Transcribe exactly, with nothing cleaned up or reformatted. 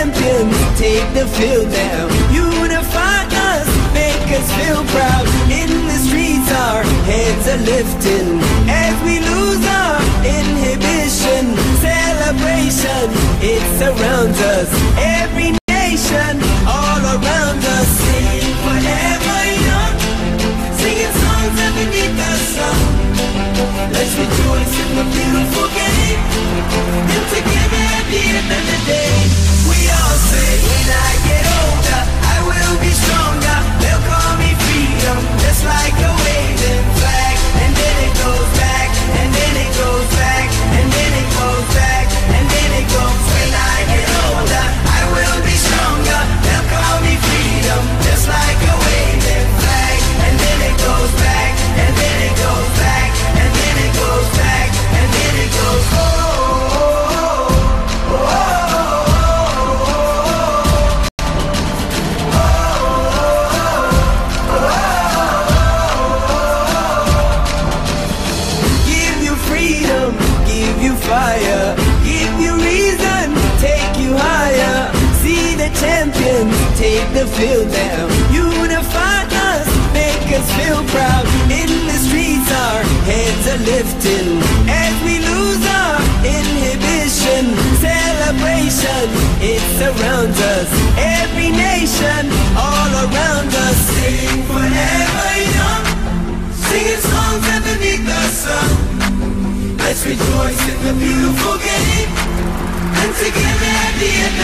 champions take the field now. Unify us, make us feel proud. In the streets our heads are lifting as we lose our inhibition. Celebration, it surrounds us. Every nation, all around us. Sing forever young, singing songs underneath the sun. Let's rejoice in the beautiful game, and together at the end of the day, we all say, when I get older, I will be stronger. They'll call me freedom, just like a waving flag. And then it goes back, and then it goes back, and then it goes back, and then it goes. When I get older, I will be stronger. They'll call me freedom, just like a waving flag. And then it goes back, and then it goes back, and then it goes back, and then it goes. Oh, oh, oh, fire, give you reason, take you higher. See the champions take the field now. Unify us, make us feel proud. In the streets our heads are lifting as we lose our inhibition. Celebration, it surrounds us. Every nation, all around us. Sing forever young, singing songs underneath the sun. Let's rejoice in the beautiful game, and together at the end